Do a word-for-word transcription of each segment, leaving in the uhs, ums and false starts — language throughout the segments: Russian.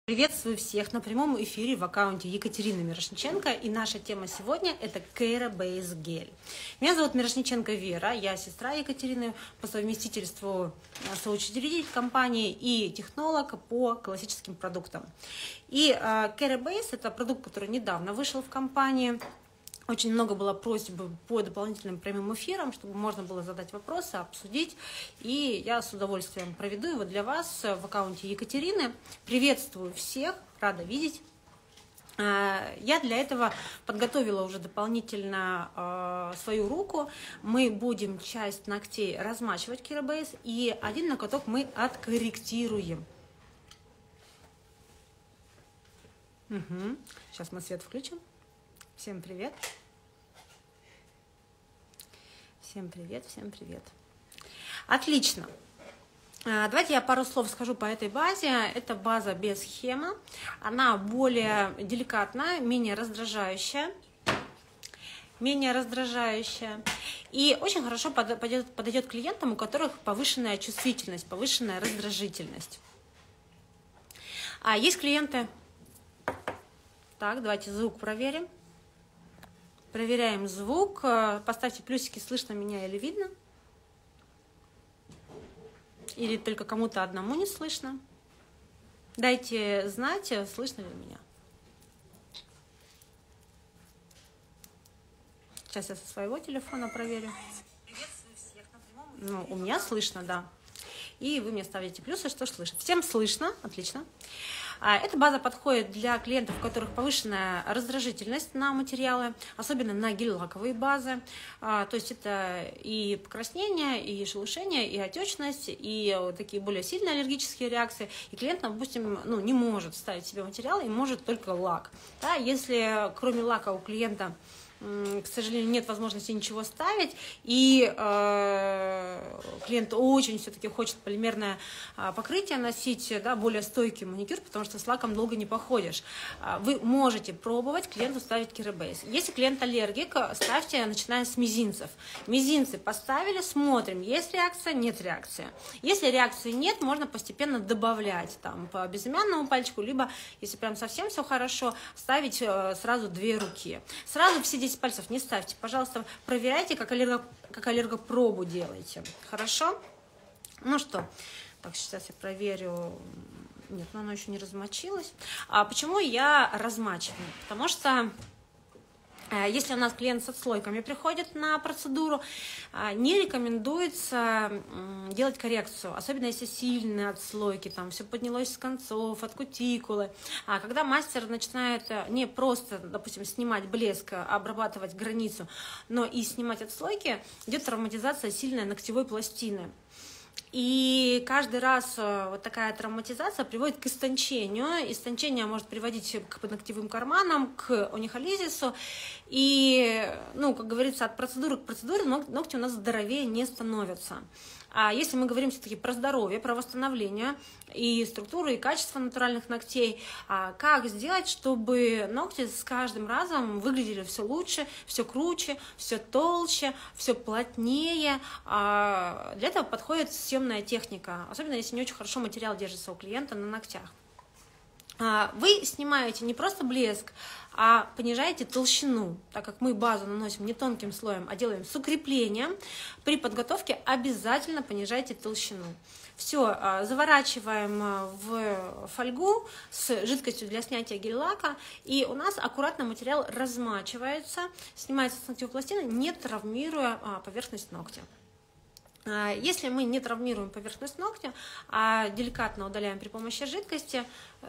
Приветствую всех на прямом эфире в аккаунте Екатерины Мирошниченко, и наша тема сегодня – это Керабейс гель. Меня зовут Мирошниченко Вера, я сестра Екатерины, по совместительству соучредитель компании и технолог по классическим продуктам. И Керабейс – это продукт, который недавно вышел в компании. Очень много было просьб по дополнительным прямым эфирам, чтобы можно было задать вопросы, обсудить. И я с удовольствием проведу его для вас в аккаунте Екатерины. Приветствую всех, рада видеть. Я для этого подготовила уже дополнительно свою руку. Мы будем часть ногтей размачивать Керабейс, и один ноготок мы откорректируем. Угу. Сейчас мы свет включим. Всем привет. Всем привет, всем привет. Отлично. Давайте я пару слов скажу по этой базе. Это база без схемы. Она более деликатная, менее раздражающая. Менее раздражающая. И очень хорошо подойдет, подойдет клиентам, у которых повышенная чувствительность, повышенная раздражительность. А есть клиенты... Так, давайте звук проверим. Проверяем звук. Поставьте плюсики, слышно меня или видно. Или только кому-то одному не слышно. Дайте знать, слышно ли меня. Сейчас я со своего телефона проверю. Ну, у меня слышно, да. И вы мне ставите плюсы, что слышно. Всем слышно, отлично. Эта база подходит для клиентов, у которых повышенная раздражительность на материалы, особенно на гель-лаковые базы. То есть это и покраснение, и шелушение, и отечность, и такие более сильные аллергические реакции. И клиент, допустим, ну, не может ставить себе материал, и может только лак. Да, если кроме лака у клиента, к сожалению, нет возможности ничего ставить, и э, клиент очень все-таки хочет полимерное э, покрытие носить, да, более стойкий маникюр, потому что с лаком долго не походишь. Вы можете пробовать клиенту ставить Керабейс. Если клиент аллергик, ставьте, начиная с мизинцев. Мизинцы поставили, смотрим, есть реакция, нет реакции. Если реакции нет, можно постепенно добавлять там, по безымянному пальчику, либо, если прям совсем все хорошо, ставить э, сразу две руки. Сразу все десять пальцев не ставьте, пожалуйста, проверяйте, как, аллерго, как аллергопробу делаете. Хорошо? Ну что, так, сейчас я проверю. Нет, но оно еще не размочилось. А почему я размачиваю? Потому что если у нас клиент с отслойками приходит на процедуру, не рекомендуется делать коррекцию, особенно если сильные отслойки, там все поднялось с концов, от кутикулы. А когда мастер начинает не просто, допустим, снимать блеск, обрабатывать границу, но и снимать отслойки, идет травматизация сильной ногтевой пластины. И каждый раз вот такая травматизация приводит к истончению. Истончение может приводить к ногтевым карманам, к онихолизису. И, ну, как говорится, от процедуры к процедуре ногти у нас здоровее не становятся. А если мы говорим все-таки про здоровье, про восстановление и структуру, и качество натуральных ногтей, как сделать, чтобы ногти с каждым разом выглядели все лучше, все круче, все толще, все плотнее. Для этого подходит съемная техника, особенно если не очень хорошо материал держится у клиента на ногтях. Вы снимаете не просто блеск, а понижаете толщину, так как мы базу наносим не тонким слоем, а делаем с укреплением. При подготовке обязательно понижайте толщину. Все, заворачиваем в фольгу с жидкостью для снятия гель-лака, и у нас аккуратно материал размачивается, снимается с ногтевой пластины, не травмируя поверхность ногтя. Если мы не травмируем поверхность ногтя, а деликатно удаляем при помощи жидкости,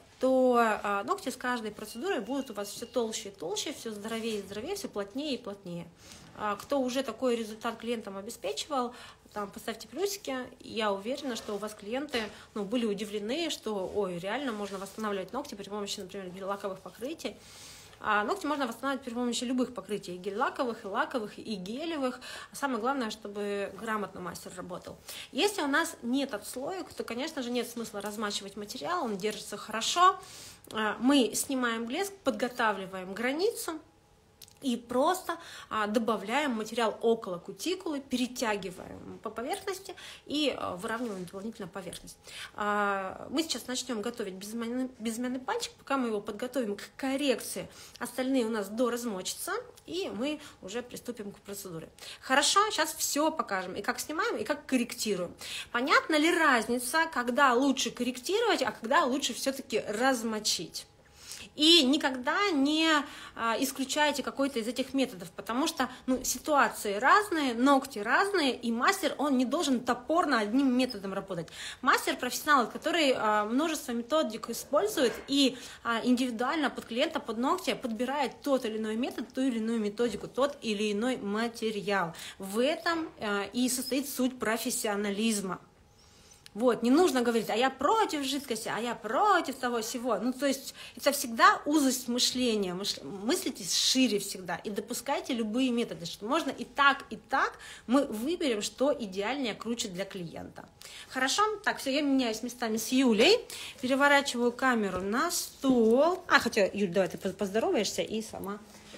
то ногти с каждой процедурой будут у вас все толще и толще, все здоровее и здоровее, все плотнее и плотнее. Кто уже такой результат клиентам обеспечивал, там, поставьте плюсики. Я уверена, что у вас клиенты, ну, были удивлены, что ой, реально можно восстанавливать ногти при помощи, например, гель-лаковых покрытий. А ногти можно восстанавливать при помощи любых покрытий, и гель-лаковых, и лаковых, и гелевых. Самое главное, чтобы грамотно мастер работал. Если у нас нет отслоек, то, конечно же, нет смысла размачивать материал, он держится хорошо. Мы снимаем блеск, подготавливаем границу, И просто а, добавляем материал около кутикулы, перетягиваем по поверхности и а, выравниваем дополнительно поверхность. А, мы сейчас начнем готовить безымянный, безымянный пальчик. Пока мы его подготовим к коррекции, остальные у нас доразмочатся, и мы уже приступим к процедуре. Хорошо, сейчас все покажем. И как снимаем, и как корректируем. Понятна ли разница, когда лучше корректировать, а когда лучше все-таки размочить? И никогда не а, исключайте какой-то из этих методов, потому что ну, ситуации разные, ногти разные, и мастер, он не должен топорно одним методом работать. Мастер – профессионал, который а, множество методик использует и а, индивидуально под клиента, под ногти подбирает тот или иной метод, ту или иную методику, тот или иной материал. В этом а, и состоит суть профессионализма. Вот, не нужно говорить, а я против жидкости, а я против того всего. Ну, то есть это всегда узость мышления. Мыслите шире всегда и допускайте любые методы, что можно и так, и так. Мы выберем, что идеальнее, круче для клиента. Хорошо? Так, все, я меняюсь местами с Юлей. Переворачиваю камеру на стол. А, хотя, Юль, давай ты поздороваешься и сама.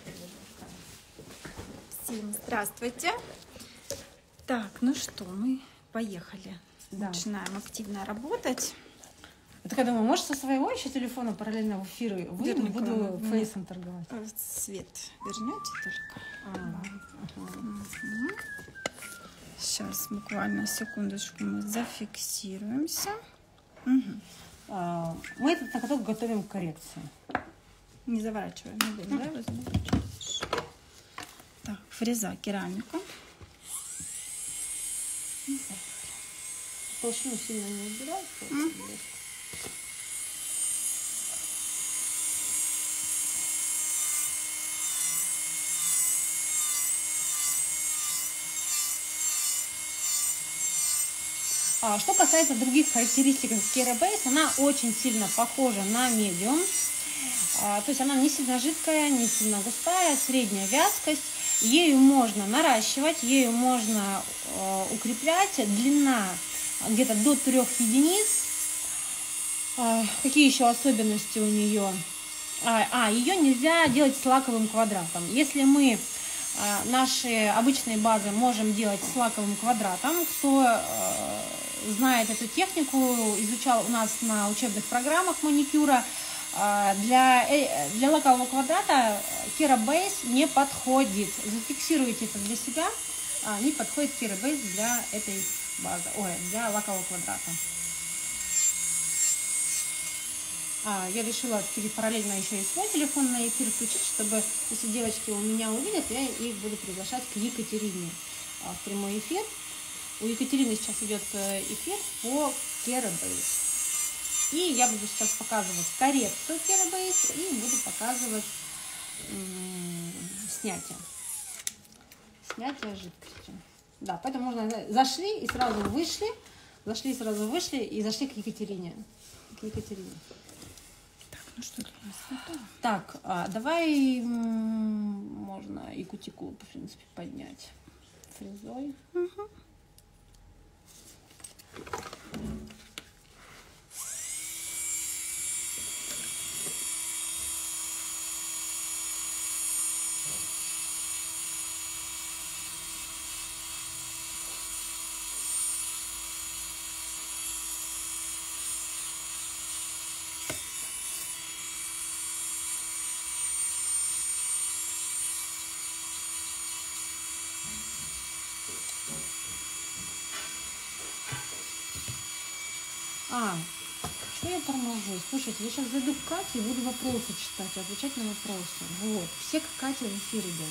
Всем здравствуйте. Так, ну что, мы поехали. Да. Начинаем активно работать. Так я думаю, может, со своего еще телефона параллельно в эфиры выйду, буду фейсом торговать. Свет вернете только. А, ага. Угу. Сейчас буквально секундочку мы зафиксируемся. Угу. А, мы этот ноготок готовим к коррекции. Не заворачиваем, не будем, да? Заворачиваешь. Так, фреза, керамика. Толщину сильно не убирать. Mm. А, что касается других характеристик Kera Base, она очень сильно похожа на медиум. А, то есть она не сильно жидкая, не сильно густая, средняя вязкость. Ею можно наращивать, ею можно э, укреплять. Длина где-то до трех единиц. А, какие еще особенности у нее? А, а, ее нельзя делать с лаковым квадратом. Если мы а, наши обычные базы можем делать с лаковым квадратом, кто а, знает эту технику, изучал у нас на учебных программах маникюра, а, для, для лакового квадрата Kera Base не подходит. Зафиксируйте это для себя. А, не подходит Kera Base для этой база, ой, для лакового квадрата. А, я решила параллельно еще и свой телефон на эфир включить, чтобы, если девочки у меня увидят, я их буду приглашать к Екатерине а, в прямой эфир. У Екатерины сейчас идет эфир по Kera Base. И я буду сейчас показывать коррекцию Kera Base и буду показывать снятие. Снятие жидкости. Да, поэтому можно зашли и сразу вышли, зашли и сразу вышли и зашли к Екатерине. К Екатерине. Так, ну что для нас готово? Так, а, давай можно и кутикулу, в принципе, поднять фрезой. Угу. А, что я торможу? Слушайте, я сейчас зайду к Кате и буду вопросы читать, отвечать на вопросы. Вот, все к Кате в эфир идем.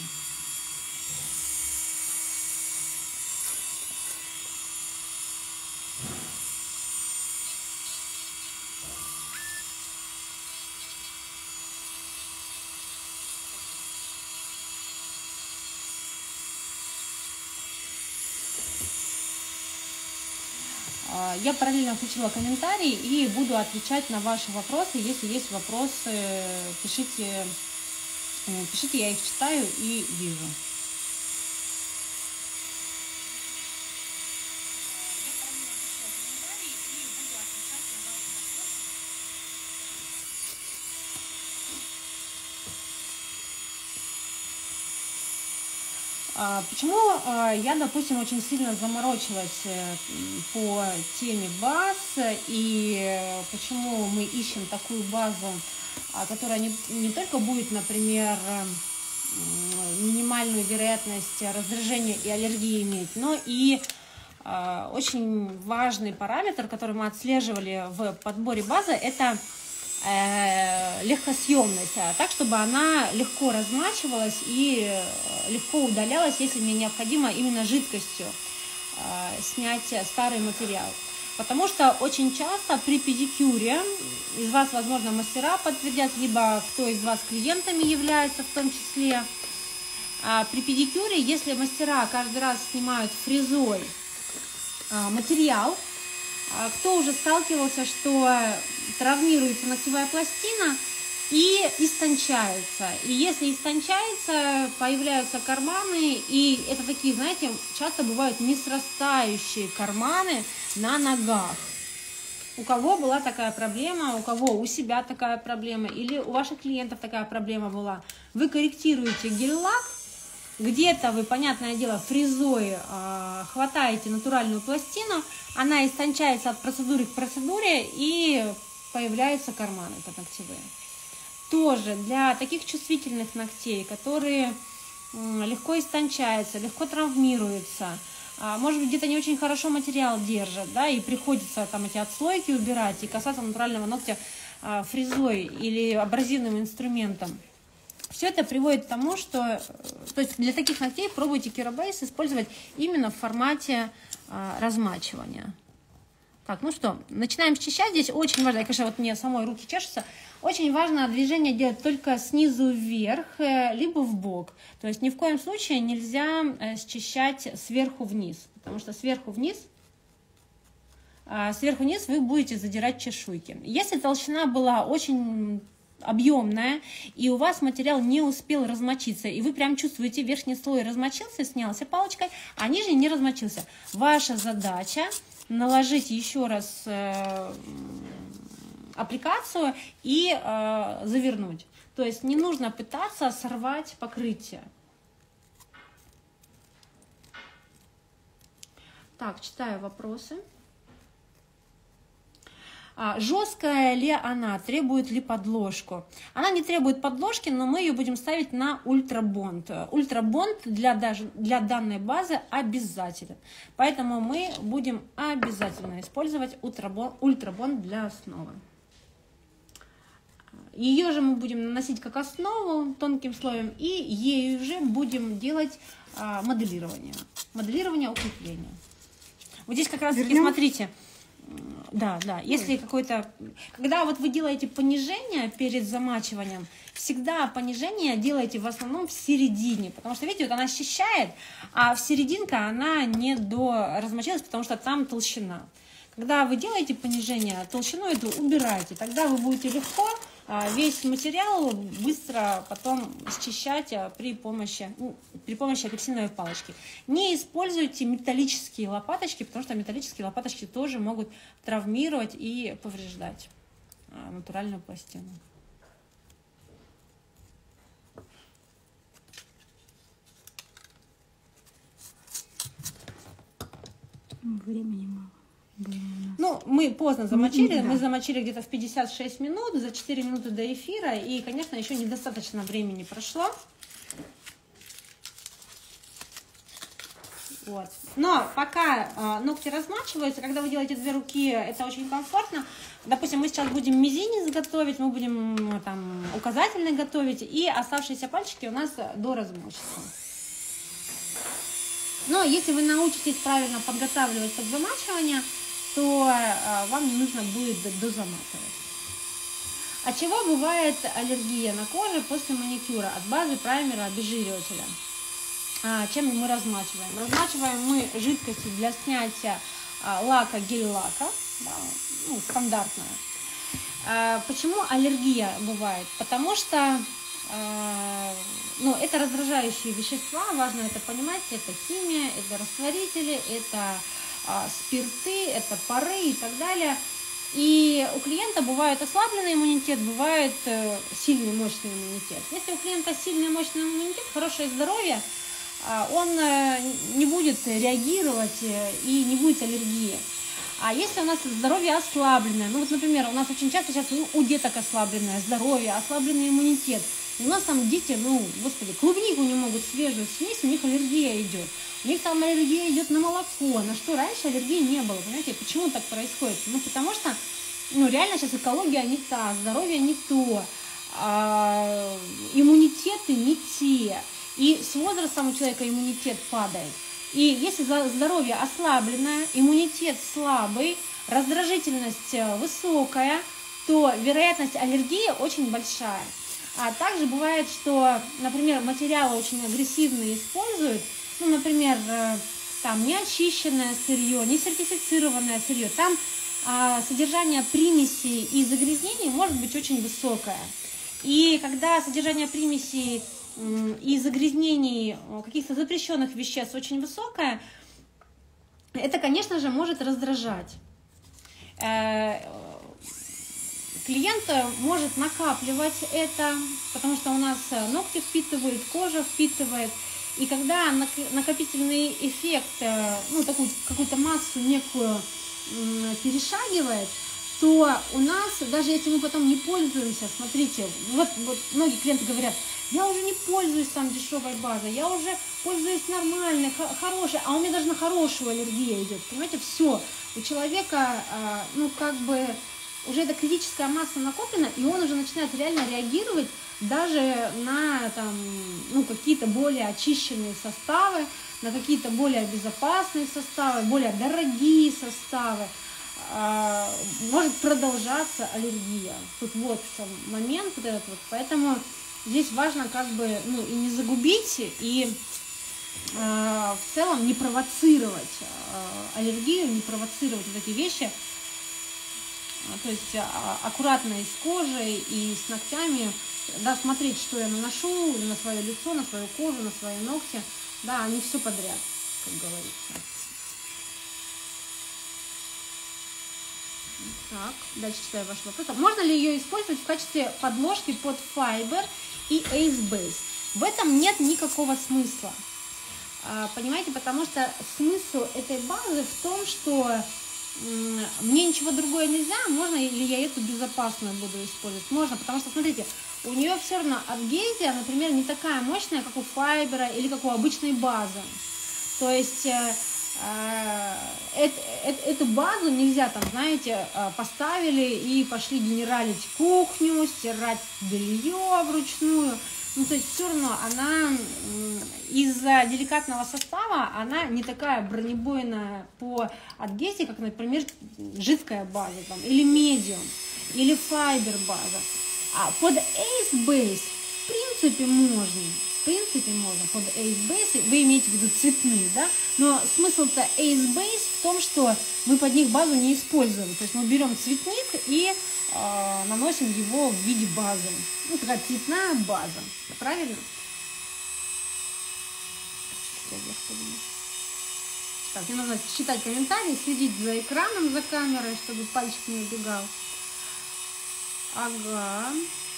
Я параллельно включила комментарии и буду отвечать на ваши вопросы. Если есть вопросы, пишите, пишите, я их читаю и вижу. Почему я, допустим, очень сильно заморочилась по теме баз, и почему мы ищем такую базу, которая не, не только будет, например, минимальную вероятность раздражения и аллергии иметь, но и э, очень важный параметр, который мы отслеживали в подборе базы, это э, легкосъемность, так, чтобы она легко размачивалась и легко удалялась, если мне необходимо именно жидкостью э, снять старый материал. Потому что очень часто при педикюре, из вас, возможно, мастера подтвердят, либо кто из вас клиентами является в том числе, при педикюре, если мастера каждый раз снимают фрезой материал, кто уже сталкивался, что травмируется ногтевая пластина и истончается. И если истончается, появляются карманы, и это такие, знаете, часто бывают несрастающие карманы на ногах. У кого была такая проблема, у кого у себя такая проблема, или у ваших клиентов такая проблема была, вы корректируете гель-лак, где-то вы, понятное дело, фрезой э, хватаете натуральную пластину, она истончается от процедуры к процедуре, и появляются карманы подногтевые. Тоже для таких чувствительных ногтей, которые э, легко истончаются, легко травмируются, э, может быть, где-то не очень хорошо материал держат, да, и приходится там эти отслойки убирать и касаться натурального ногтя э, фрезой или абразивным инструментом. Все это приводит к тому, что, то есть для таких ногтей пробуйте Керабейс использовать именно в формате а, размачивания. Так, ну что, начинаем счищать. Здесь очень важно, конечно, вот мне самой руки чешутся, очень важно движение делать только снизу вверх, либо в бок. То есть ни в коем случае нельзя счищать сверху вниз, потому что сверху вниз, сверху вниз вы будете задирать чешуйки. Если толщина была очень объемная, и у вас материал не успел размочиться, и вы прям чувствуете, верхний слой размочился, снялся палочкой, а нижний не размочился. Ваша задача наложить еще раз э, аппликацию и э, завернуть. То есть не нужно пытаться сорвать покрытие. Так, читаю вопросы. Жесткая ли она, требует ли подложку? Она не требует подложки, но мы ее будем ставить на ультрабонд. Ультрабонд для, даже, для данной базы обязателен. Поэтому мы будем обязательно использовать ультрабонд, ультрабонд для основы. Ее же мы будем наносить как основу тонким слоем, и ею же будем делать а, моделирование. Моделирование укрепления. Вот здесь как раз таки, смотрите. Да, да, если какой-то, когда вот вы делаете понижение перед замачиванием, всегда понижение делайте в основном в середине, потому что, видите, вот она счищает, а в серединка она не до размочилась, потому что там толщина. Когда вы делаете понижение, толщину эту убирайте, тогда вы будете легко весь материал быстро потом счищать при помощи, при помощи апельсиновой палочки. Не используйте металлические лопаточки, потому что металлические лопаточки тоже могут травмировать и повреждать натуральную пластину. Времени мало. Ну, мы поздно замочили, да. мы замочили где-то в пятьдесят шесть минут, за четыре минуты до эфира, и, конечно, еще недостаточно времени прошло. Вот. Но пока э, ногти размачиваются, когда вы делаете две руки, это очень комфортно. Допустим, мы сейчас будем мизинец готовить, мы будем там указательный готовить, и оставшиеся пальчики у нас доразмочатся. Но если вы научитесь правильно подготавливать под замачивание, то а, вам не нужно будет дозаматывать. От чего бывает аллергия на коже после маникюра? От базы, праймера, обезжиривателя. А, чем мы размачиваем? Размачиваем мы жидкостью для снятия а, лака, гель-лака, да, ну, стандартная. А, почему аллергия бывает? Потому что а, ну, это раздражающие вещества, важно это понимать, это химия, это растворители, это спирты, это пары и так далее. И у клиента бывает ослабленный иммунитет, бывает сильный мощный иммунитет. Если у клиента сильный мощный иммунитет, хорошее здоровье, он не будет реагировать и не будет аллергии. А если у нас здоровье ослабленное, ну вот, например, у нас очень часто сейчас ну, у деток ослабленное здоровье, ослабленный иммунитет. И у нас там дети, ну, господи, клубнику не могут свежую съесть, у них аллергия идет. У них там аллергия идет на молоко, на что раньше аллергии не было. Понимаете, почему так происходит? Ну, потому что, ну, реально сейчас экология не та, здоровье не то, а, иммунитеты не те. И с возрастом у человека иммунитет падает. И если здоровье ослабленное, иммунитет слабый, раздражительность высокая, то вероятность аллергии очень большая. А также бывает, что, например, материалы очень агрессивные используют, ну, например, там неочищенное сырье, не сертифицированное сырье, там а, содержание примесей и загрязнений может быть очень высокое. И когда содержание примесей и загрязнений каких-то запрещенных веществ очень высокое, это, конечно же, может раздражать. Клиент может накапливать это, потому что у нас ногти впитывают, кожа впитывает. И когда накопительный эффект, ну, такую какую-то массу некую перешагивает, то у нас, даже если мы потом не пользуемся, смотрите, вот, вот многие клиенты говорят, я уже не пользуюсь там дешевой базой, я уже пользуюсь нормальной, хорошей, а у меня даже на хорошую аллергия идет. Понимаете, все, у человека, ну, как бы, уже эта критическая масса накоплена, и он уже начинает реально реагировать даже на там, ну, какие-то более очищенные составы, на какие-то более безопасные составы, более дорогие составы. Может продолжаться аллергия. Тут вот момент вот этот вот. Поэтому здесь важно как бы, ну, и не загубить, и э, в целом не провоцировать э, аллергию, не провоцировать вот эти вещи. То есть э, аккуратно и с кожей, и с ногтями, да, смотреть, что я наношу на свое лицо, на свою кожу, на свои ногти. Да, не все подряд, как говорится. Так, дальше читаю ваш вопрос. Можно ли ее использовать в качестве подложки под Fiber и Ace Base? В этом нет никакого смысла. Понимаете, потому что смысл этой базы в том, что мне ничего другое нельзя, можно ли я эту безопасную буду использовать? Можно, потому что, смотрите, у нее все равно адгезия, например, не такая мощная, как у Fiber или как у обычной базы. То есть эту базу нельзя, там, знаете, поставили и пошли генералить кухню, стирать белье вручную. Ну, то есть все равно она из-за деликатного состава, она не такая бронебойная по адгезии, как, например, жидкая база, там, или медиум, или Fiber база. А под Ace Base в принципе можно. В принципе можно под Ace Base, вы имеете в виду цветные, да? Но смысл-то Ace Base в том, что мы под них базу не используем. То есть мы берем цветник и э, наносим его в виде базы. Ну, такая цветная база. Правильно? Так, мне нужно читать комментарии, следить за экраном, за камерой, чтобы пальчик не убегал. Ага.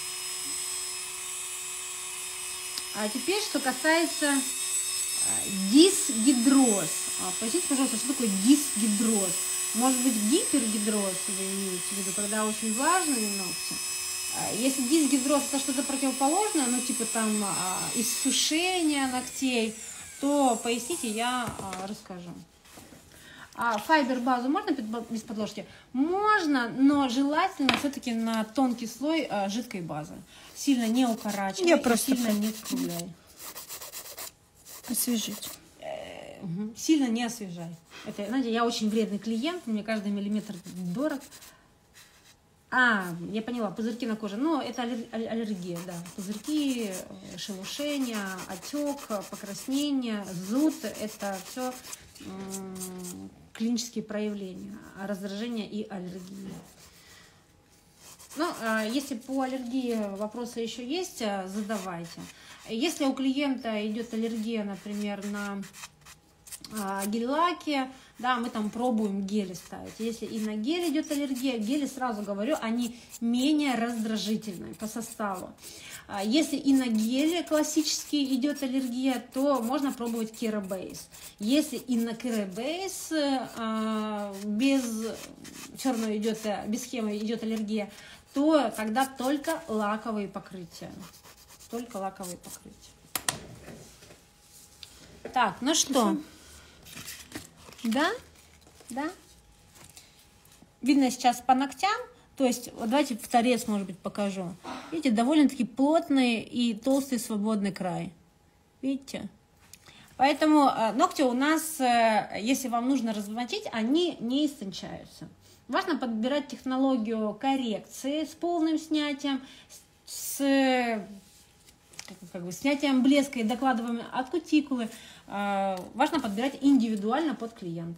А теперь, что касается дисгидроз. Поясните, пожалуйста, что такое дисгидроз? Может быть, гипергидроз вы имеете в виду, когда очень влажные ногти? Если дисгидроз это что-то противоположное, ну типа там иссушение ногтей, то поясните, я расскажу. А Fiber базу можно без подложки? Можно, но желательно все-таки на тонкий слой а, жидкой базы. Сильно не укорачивай, я просто сильно не скругляй. Освежить. Э, угу. Сильно не освежай. Это, знаете, я очень вредный клиент, мне каждый миллиметр дорог. А, я поняла, пузырьки на коже. Ну, это аллергия, да. Пузырьки, шелушение, отек, покраснение, зуд. Это все клинические проявления раздражения и аллергии. Ну, если по аллергии вопросы еще есть, задавайте. Если у клиента идет аллергия, например, на гель-лаки, да, мы там пробуем гели ставить. Если и на гель идет аллергия, гели, сразу говорю, они менее раздражительные по составу. Если и на геле классический идет аллергия, то можно пробовать Керабейс. Если и на Керабейс без черного идет, без схемы идет аллергия, то тогда только лаковые покрытия. Только лаковые покрытия. Так, ну что? Да? Да? Видно сейчас по ногтям. То есть, вот давайте в торец, может быть, покажу. Видите, довольно-таки плотный и толстый свободный край. Видите? Поэтому ногти у нас, если вам нужно размотить, они не истончаются. Важно подбирать технологию коррекции с полным снятием, с как, как бы, снятием блеска и докладываем от кутикулы. Важно подбирать индивидуально под клиента.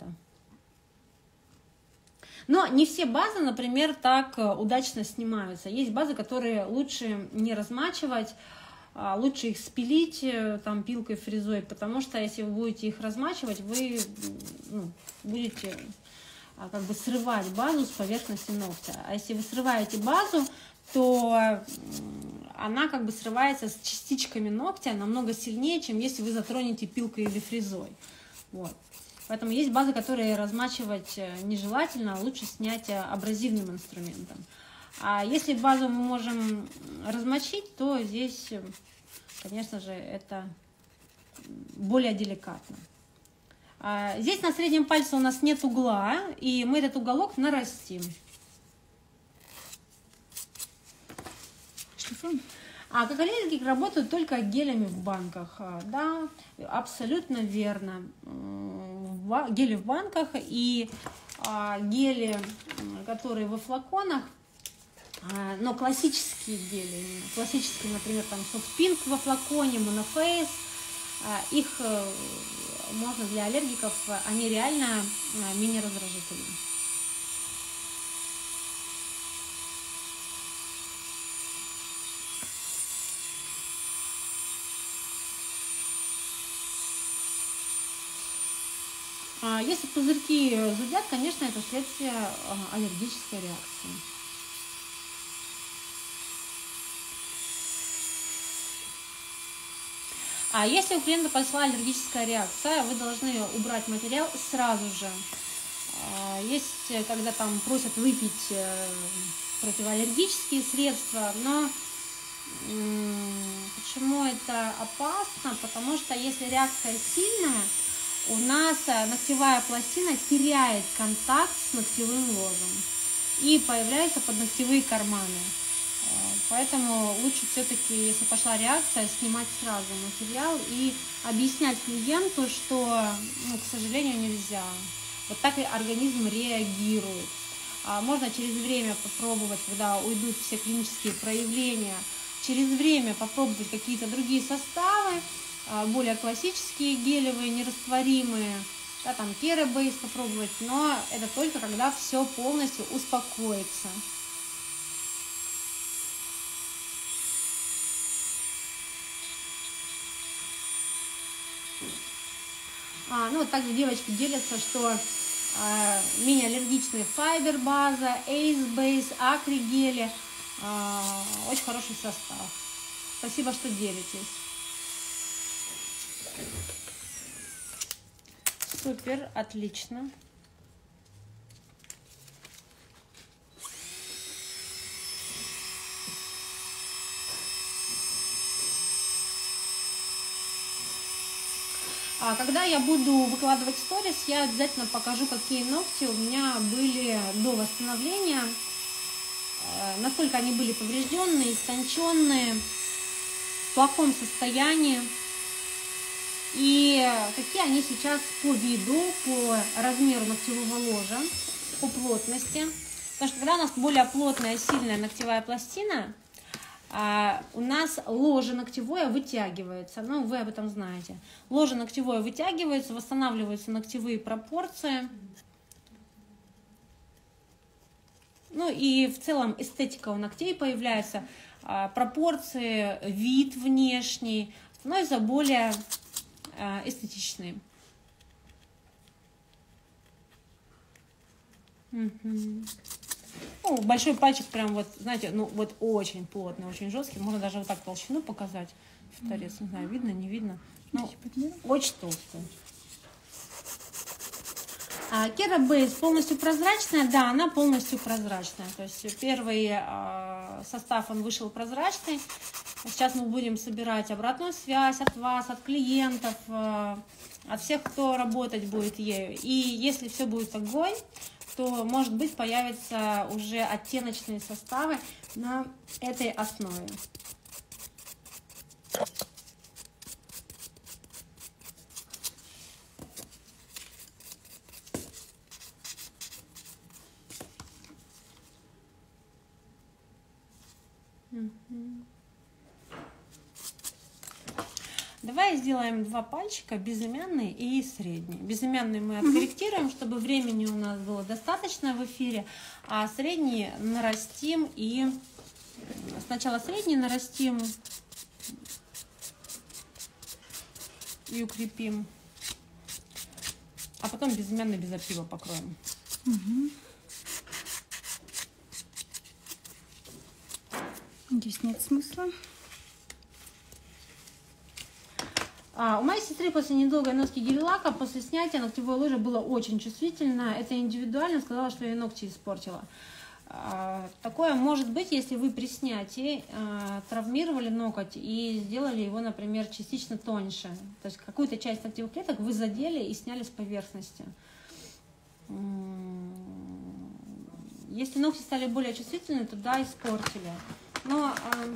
Но не все базы, например, так удачно снимаются. Есть базы, которые лучше не размачивать, лучше их спилить там, пилкой, фрезой, потому что если вы будете их размачивать, вы ну, будете как бы срывать базу с поверхности ногтя. А если вы срываете базу, то она как бы срывается с частичками ногтя намного сильнее, чем если вы затронете пилкой или фрезой. Вот. Поэтому есть базы, которые размачивать нежелательно, а лучше снять абразивным инструментом. А если базу мы можем размочить, то здесь, конечно же, это более деликатно. Здесь на среднем пальце у нас нет угла, и мы этот уголок нарастим. Шлифуем. А как аллергики работают только гелями в банках. Да, абсолютно верно. Гели в банках и гели, которые во флаконах, но классические гели, классические, например, там Soft-Pink во флаконе, Monoface, их можно для аллергиков, они реально менее раздражительны. Если пузырьки зудят, конечно, это следствие аллергической реакции. А если у клиента пошла аллергическая реакция, вы должны убрать материал сразу же. Есть, когда там просят выпить противоаллергические средства, но почему это опасно? Потому что если реакция сильная, у нас ногтевая пластина теряет контакт с ногтевым ложем и появляются подногтевые карманы. Поэтому лучше все-таки, если пошла реакция, снимать сразу материал и объяснять клиенту, что, ну, к сожалению, нельзя. Вот так и организм реагирует. Можно через время попробовать, когда уйдут все клинические проявления, через время попробовать какие-то другие составы, более классические, гелевые, нерастворимые, да, там Керабейс попробовать, но это только когда все полностью успокоится. А, ну вот также девочки делятся, что а, менее аллергичные Fiber база, Ace Base, Acry гели, а, очень хороший состав. Спасибо, что делитесь. Супер, отлично. А когда я буду выкладывать сторис, я обязательно покажу, какие ногти у меня были до восстановления, насколько они были поврежденные, истонченные, в плохом состоянии. И какие они сейчас по виду, по размеру ногтевого ложа, по плотности. Потому что когда у нас более плотная, сильная ногтевая пластина, у нас ложе ногтевое вытягивается. Ну, вы об этом знаете. Ложе ногтевое вытягивается, восстанавливаются ногтевые пропорции. Ну и в целом эстетика у ногтей появляется, пропорции, вид внешний становится более эстетичный. Угу. Ну, большой пальчик прям вот, знаете, ну вот очень плотный, очень жесткий. Можно даже вот так толщину показать в торец. Не знаю, видно, не видно. Ну, очень толстый. А Kera Base полностью прозрачная, да, она полностью прозрачная. То есть первый э, состав, он вышел прозрачный. Сейчас мы будем собирать обратную связь от вас, от клиентов, э, от всех, кто работать будет ею. И если все будет огонь, то, может быть, появятся уже оттеночные составы на этой основе. Давай сделаем два пальчика, безымянный и средний. Безымянный мы откорректируем, чтобы времени у нас было достаточно в эфире, а средний нарастим и сначала средний нарастим и укрепим, а потом безымянный без опила покроем. Угу. Здесь нет смысла. А, у моей сестры после недолгой носки гель-лака, после снятия ногтевой ложи было очень чувствительно. Это индивидуально, сказала, что я ногти испортила. А, такое может быть, если вы при снятии а, травмировали ноготь и сделали его, например, частично тоньше. То есть какую-то часть ногтевых клеток вы задели и сняли с поверхности. Если ногти стали более чувствительны, то да, испортили. Но а,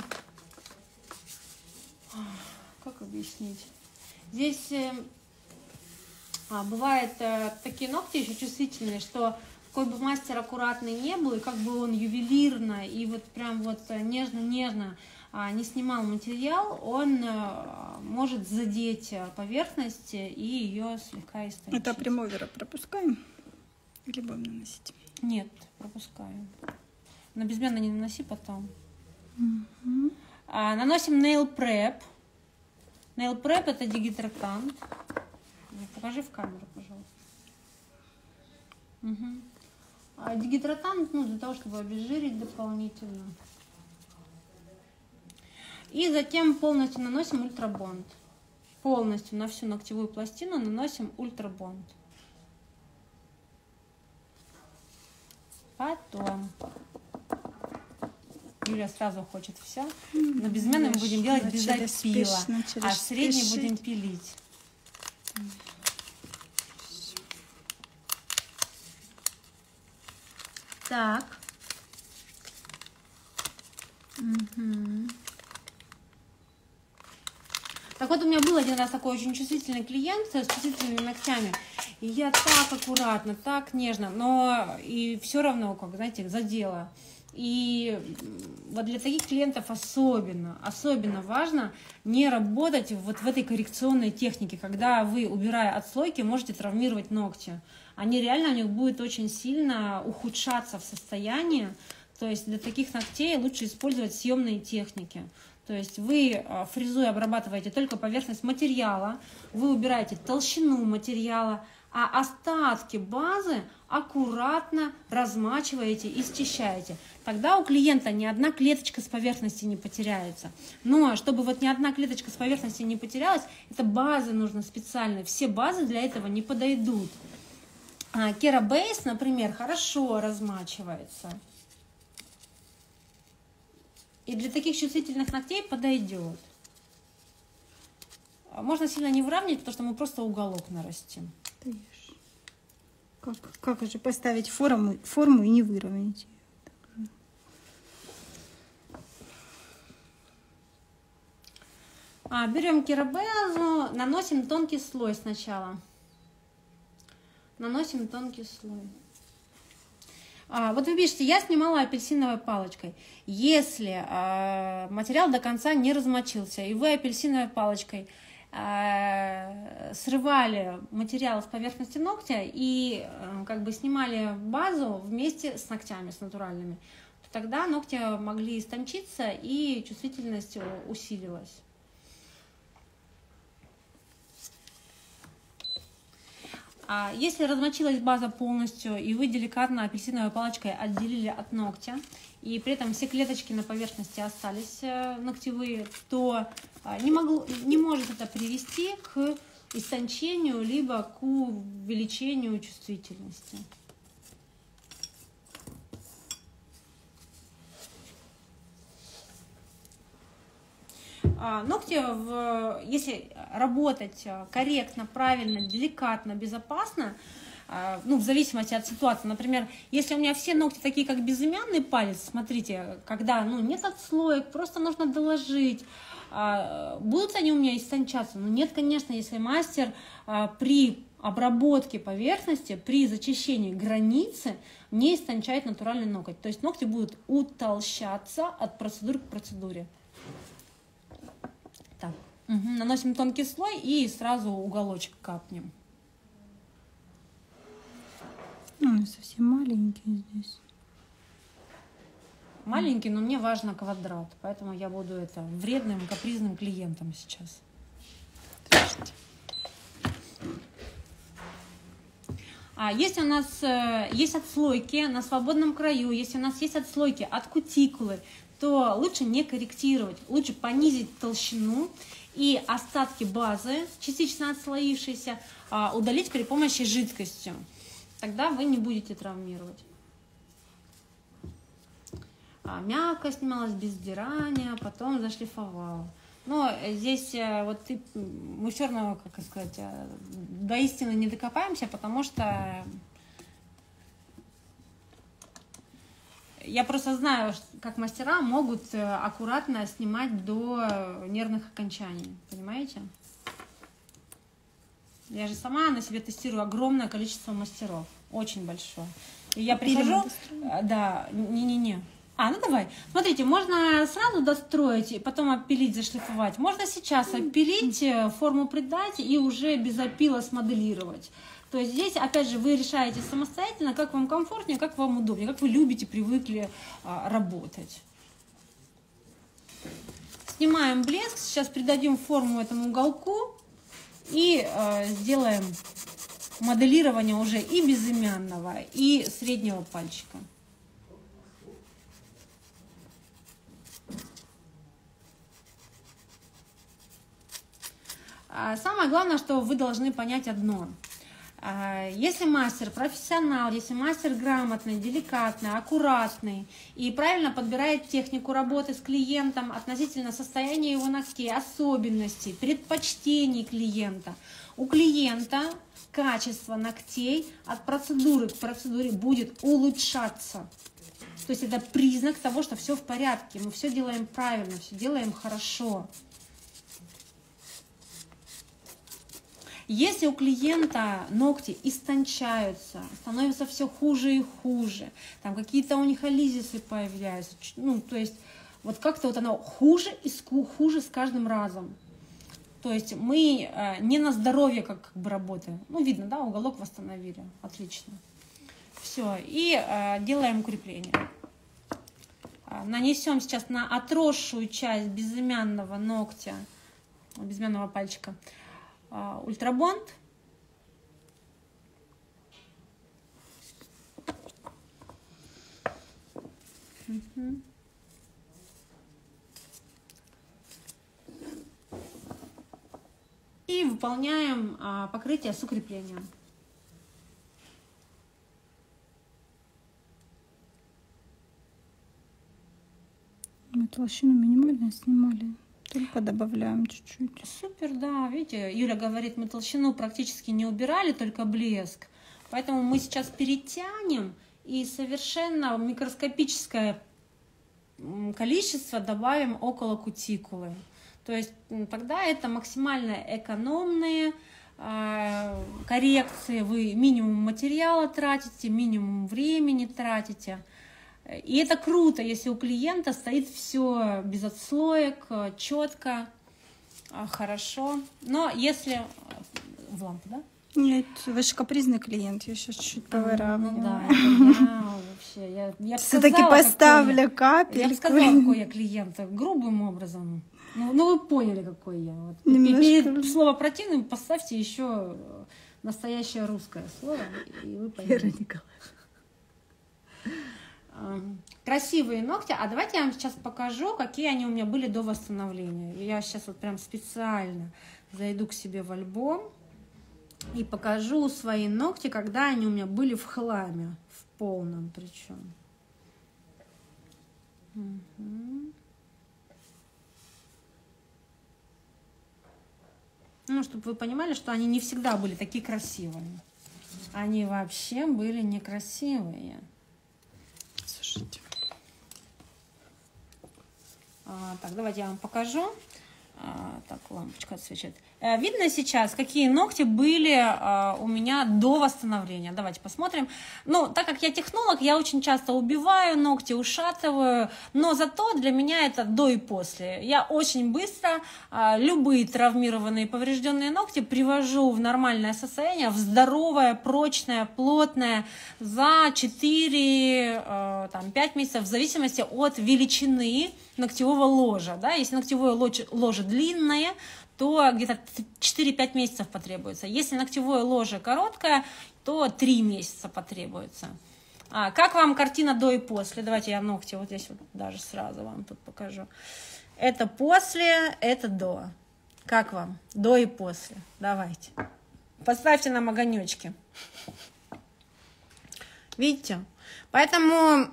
как объяснить? Здесь а, бывают а, такие ногти еще чувствительные, что какой бы мастер аккуратный не был, и как бы он ювелирно и вот прям вот нежно-нежно а, не снимал материал, он а, может задеть поверхность и ее слегка истончить. Это премовера пропускаем или будем наносить? Нет, пропускаем. На безымянно не наноси потом. Угу. А, наносим Nail Prep. Nail Prep это дигидратант. Покажи в камеру, пожалуйста. Угу. А дигидратант, ну, для того, чтобы обезжирить дополнительно. И затем полностью наносим ультрабонд. Полностью на всю ногтевую пластину наносим ультрабонд. Потом Юля сразу хочет все. Но безымянный мы будем делать без опила, а средний будем пилить. Так. Угу. Так вот, у меня был один раз такой очень чувствительный клиент с чувствительными ногтями. И я так аккуратно, так нежно, но и все равно, как, знаете, задела. И вот для таких клиентов особенно, особенно важно не работать вот в этой коррекционной технике, когда вы, убирая отслойки, можете травмировать ногти. Они реально, у них будет очень сильно ухудшаться в состоянии. То есть для таких ногтей лучше использовать съемные техники. То есть вы фрезой обрабатываете только поверхность материала, вы убираете толщину материала, а остатки базы аккуратно размачиваете и счищаете. Тогда у клиента ни одна клеточка с поверхности не потеряется. Но чтобы вот ни одна клеточка с поверхности не потерялась, это базы нужно специально. Все базы для этого не подойдут. А Kera Base, например, хорошо размачивается. И для таких чувствительных ногтей подойдет. Можно сильно не выравнивать, потому что мы просто уголок нарастим. Как, как же поставить форму, форму и не выровнять ее? А, берем Kera Base, наносим тонкий слой сначала. Наносим тонкий слой. А, вот вы видите, я снимала апельсиновой палочкой. Если а, материал до конца не размочился, и вы апельсиновой палочкой а, срывали материал с поверхности ногтя и а, как бы снимали базу вместе с ногтями, с натуральными, то тогда ногти могли истончиться и чувствительность усилилась. А если размочилась база полностью, и вы деликатно апельсиновой палочкой отделили от ногтя, и при этом все клеточки на поверхности остались ногтевые, то не, могло, не может это привести к истончению, либо к увеличению чувствительности. Ногти, в, если работать корректно, правильно, деликатно, безопасно, ну, в зависимости от ситуации. Например, если у меня все ногти такие, как безымянный палец, смотрите, когда ну, нет отслоек, просто нужно доложить, будут они у меня истончаться? Ну, нет, конечно, если мастер при обработке поверхности, при зачищении границы не истончает натуральный ноготь. То есть ногти будут утолщаться от процедуры к процедуре. Так. Угу. Наносим тонкий слой и сразу уголочек капнем. Ну, совсем маленький здесь. Маленький, но мне важно квадрат, поэтому я буду это вредным, капризным клиентом сейчас. А если у нас э, есть отслойки на свободном краю, если у нас есть отслойки от кутикулы, то лучше не корректировать, лучше понизить толщину и остатки базы, частично отслоившиеся, э, удалить при помощи жидкости. Тогда вы не будете травмировать. А, мягко снималась без сдирания, потом зашлифовала. Но здесь вот мы все равно, как сказать, до истины не докопаемся, потому что я просто знаю, как мастера могут аккуратно снимать до нервных окончаний, понимаете? Я же сама на себе тестирую огромное количество мастеров, очень большое. И я прихожу, да, не-не-не. А, ну давай. Смотрите, можно сразу достроить и потом опилить, зашлифовать. Можно сейчас опилить, форму придать и уже без опила смоделировать. То есть здесь, опять же, вы решаете самостоятельно, как вам комфортнее, как вам удобнее, как вы любите, привыкли а, работать. Снимаем блеск, сейчас придадим форму этому уголку и а, сделаем моделирование уже и безымянного, и среднего пальчика. Самое главное, что вы должны понять одно. Если мастер профессионал, если мастер грамотный, деликатный, аккуратный и правильно подбирает технику работы с клиентом относительно состояния его ногтей, особенностей, предпочтений клиента, у клиента качество ногтей от процедуры к процедуре будет улучшаться. То есть это признак того, что все в порядке, мы все делаем правильно, все делаем хорошо. Если у клиента ногти истончаются, становятся все хуже и хуже, там какие-то у них ализисы появляются, ну, то есть вот как-то вот оно хуже и хуже с каждым разом. То есть мы э, не на здоровье как, как бы работаем. Ну, видно, да, уголок восстановили, отлично. Все, и э, делаем укрепление. Нанесем сейчас на отросшую часть безымянного ногтя, безымянного пальчика, ультрабонд. Угу. И выполняем а, покрытие с укреплением. Мы толщину минимально снимали. Только добавляем чуть-чуть. Супер, да, видите, Юля говорит, мы толщину практически не убирали, только блеск. Поэтому мы сейчас перетянем и совершенно микроскопическое количество добавим около кутикулы. То есть тогда это максимально экономные э, коррекции. Вы минимум материала тратите, минимум времени тратите. И это круто, если у клиента стоит все без отслоек, четко, хорошо. Но если... В лампу, да? Нет, вы же капризный клиент, я сейчас чуть-чуть повыравниваю. Ну да, я вообще... Я, я все-таки поставлю какой, капельку. Я бы сказала, какой я клиент, грубым образом. Ну, ну вы поняли, какой я. Вот. Перед слово противным поставьте еще настоящее русское слово, и вы Вера поймете. Николаевна. Красивые ногти. А давайте я вам сейчас покажу, какие они у меня были до восстановления. Я сейчас вот прям специально зайду к себе в альбом и покажу свои ногти, когда они у меня были в хламе, в полном причем. Угу. Ну, чтобы вы понимали, что они не всегда были такие красивые. Они вообще были некрасивые. Слушайте. А, так, давайте я вам покажу. А, так, лампочка отсвечивает. А, видно сейчас, какие ногти были а, у меня до восстановления. Давайте посмотрим. Ну, так как я технолог, я очень часто убиваю ногти, ушатываю, но зато для меня это до и после. Я очень быстро а, любые травмированные, поврежденные ногти привожу в нормальное состояние, в здоровое, прочное, плотное за четыре-пять месяцев, в зависимости от величины ногтевого ложа. Да? Если ногтевое ложе, ложе длинное, то где-то четыре-пять месяцев потребуется. Если ногтевое ложе короткое, то три месяца потребуется. А, как вам картина до и после? Давайте я ногти вот здесь вот даже сразу вам тут покажу. Это после, это до. Как вам? До и после. Давайте. Поставьте нам огонечки. Видите? Поэтому...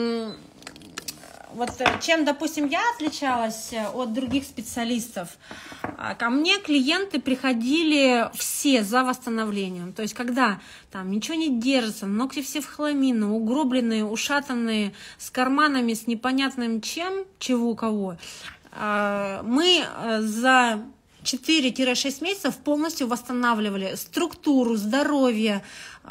Вот чем, допустим, я отличалась от других специалистов, ко мне клиенты приходили все за восстановлением. То есть, когда там ничего не держится, ногти все в хламину, угробленные, ушатанные, с карманами, с непонятным чем, чего, кого, мы за четыре-шесть месяцев полностью восстанавливали структуру, здоровье,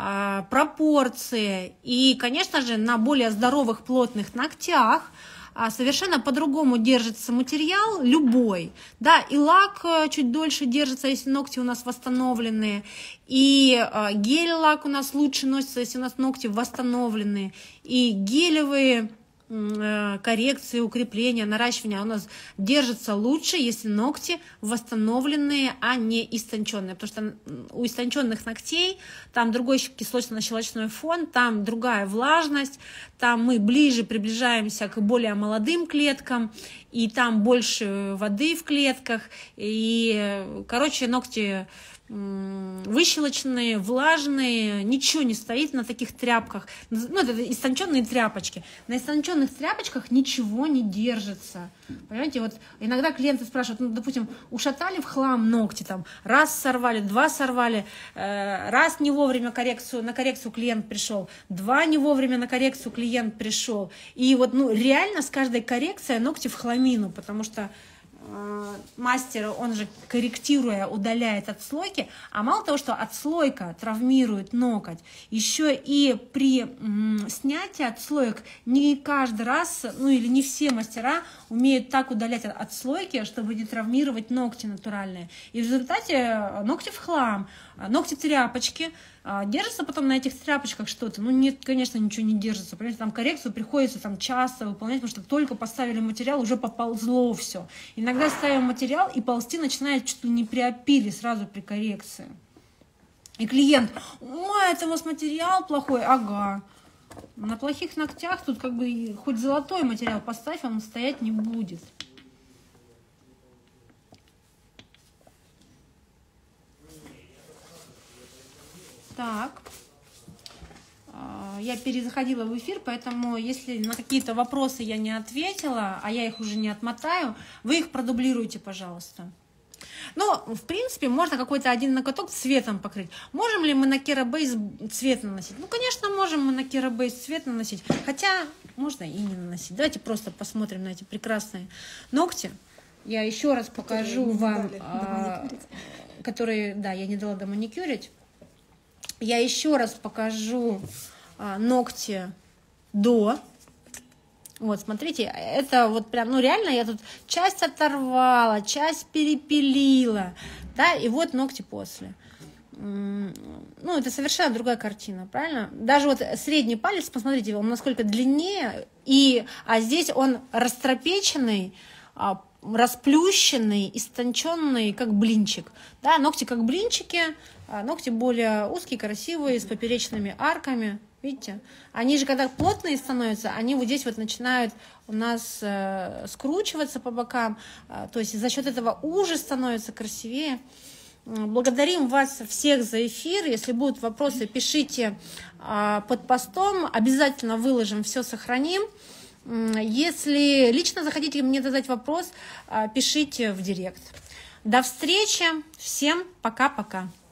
пропорции. И, конечно же, на более здоровых, плотных ногтях совершенно по-другому держится материал любой. Да, и лак чуть дольше держится, если ногти у нас восстановленные, и гель-лак у нас лучше носится, если у нас ногти восстановленные, и гелевые коррекции, укрепления, наращивания у нас держатся лучше, если ногти восстановленные, а не истонченные. Потому что у истонченных ногтей там другой кислотно-щелочной фон, там другая влажность, там мы ближе приближаемся к более молодым клеткам, и там больше воды в клетках, и, короче, ногти выщелоченные, влажные, ничего не стоит на таких тряпках. Ну, это истонченные тряпочки. На истонченных тряпочках ничего не держится. Понимаете, вот иногда клиенты спрашивают, ну, допустим, ушатали в хлам ногти, там, раз сорвали, два сорвали, э, раз не вовремя коррекцию, на коррекцию клиент пришел, два не вовремя на коррекцию клиент пришел. И вот, ну, реально с каждой коррекцией ногти в хламину, потому что мастер, он же, корректируя, удаляет отслойки, а мало того, что отслойка травмирует ноготь, еще и при м, снятии отслоек не каждый раз, ну или не все мастера умеют так удалять отслойки, чтобы не травмировать ногти натуральные. И в результате ногти в хлам, ногти тряпочки, держится потом на этих тряпочках что-то? Ну, нет, конечно, ничего не держится. Понимаете, там коррекцию приходится там часто выполнять, потому что только поставили материал, уже поползло все. Иногда ставим материал, и ползти начинает что-то не при опиле, сразу при коррекции. И клиент, ой, это у вас материал плохой? Ага. На плохих ногтях тут как бы хоть золотой материал поставь, он стоять не будет. Так, я перезаходила в эфир, поэтому если на какие-то вопросы я не ответила, а я их уже не отмотаю, вы их продублируйте, пожалуйста. Но, в принципе, можно какой-то один ноготок цветом покрыть. Можем ли мы на Kera Base цвет наносить? Ну, конечно, можем мы на Kera Base цвет наносить, хотя можно и не наносить. Давайте просто посмотрим на эти прекрасные ногти. Я еще раз покажу вам, а, которые, да, я не дала доманикюрить. Я еще раз покажу а, ногти до. Вот, смотрите, это вот прям, ну реально я тут часть оторвала, часть перепилила, да, и вот ногти после. Ну, это совершенно другая картина, правильно? Даже вот средний палец, посмотрите, он насколько длиннее, и, а здесь он растропеченный, расплющенный, истонченный, как блинчик. Да, ногти как блинчики, ногти более узкие, красивые, с поперечными арками. Видите? Они же, когда плотные становятся, они вот здесь вот начинают у нас э, скручиваться по бокам. Э, то есть за счет этого уже становится красивее. Благодарим вас всех за эфир. Если будут вопросы, пишите э, под постом. Обязательно выложим, все сохраним. Если лично захотите мне задать вопрос, пишите в директ. До встречи. Всем пока-пока.